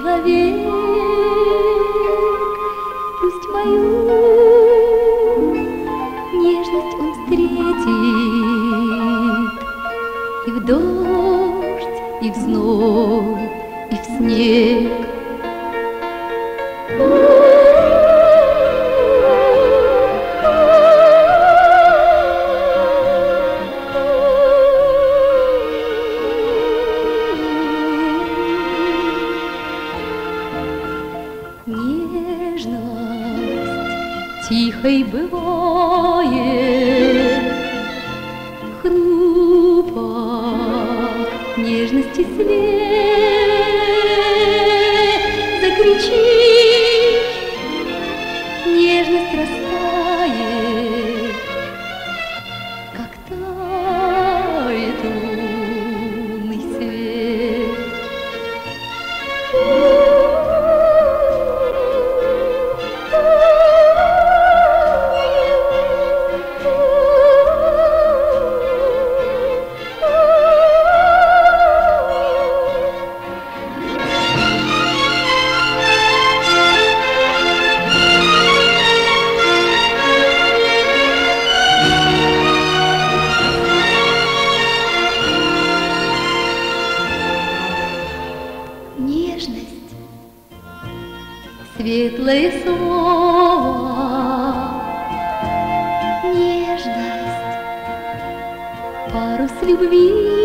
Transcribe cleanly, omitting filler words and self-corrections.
человек, пусть мою нежность он встретит и в дождь, и в зной, и в снег. Нежность тихой бывает, хрупок нежности свет, закричишь, нежность растает, как тает лунный свет. Нежность, светлое слово, нежность, парус любви.